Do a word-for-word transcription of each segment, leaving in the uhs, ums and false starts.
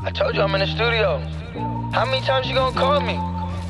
I told you I'm in the studio. How many times you gonna call me?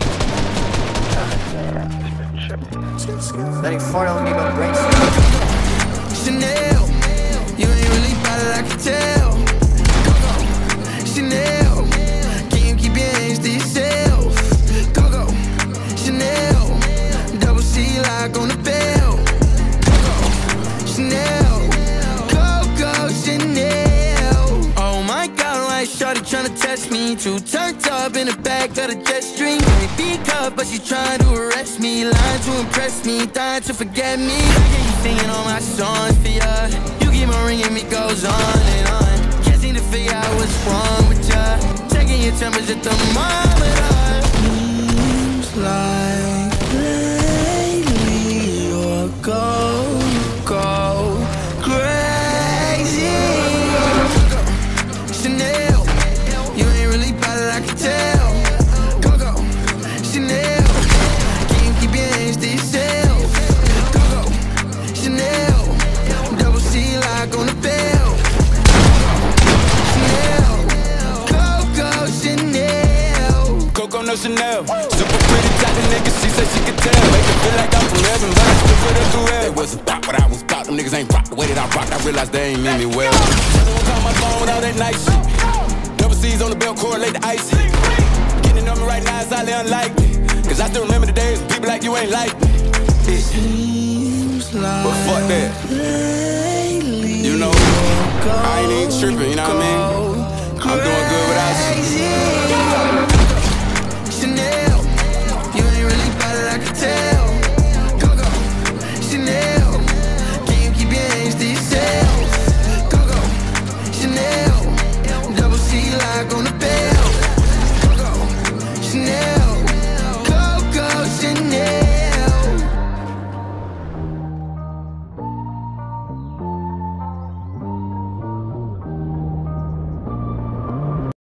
Letting fart on me, but brain Chanel, you ain't really bad it, I can tell. Coco, Chanel, can you keep your hands to yourself? Coco, Chanel, double C lock on the bell. Coco, Chanel, Coco, Chanel. Oh my God, why shorty tryna test me? Too turned up in the back of the jet stream. Be cuffed, but she trying to arrest me. Lying to impress me, dying to forget me. I hear you singing all my songs for ya. You keep on ringing me, goes on and on. Can't seem to figure out what's wrong with ya. Checking your temperature thermometer. Seems like lately you're go, go crazy. Chanel, you ain't really bad it, I can tell. Chanel, can you keep your hands to yourself? Coco, Chanel, double C lock on the bell. Chanel, Coco, Chanel. Coco, no Chanel. Super pretty type of nigga, she said she could tell. Make it feel like I'm from heaven, but I still put her through hell. They wasn't pop what I was pop, them niggas ain't rock the way that I rock. I realized they ain't mean me well. Someone call my phone with all that nice shit. Double C's on the belt, correlate the ice. Getting on me right now is highly unlikely. Cause I still remember the days when people like you ain't like me. Seems like but fuck that. Lately you know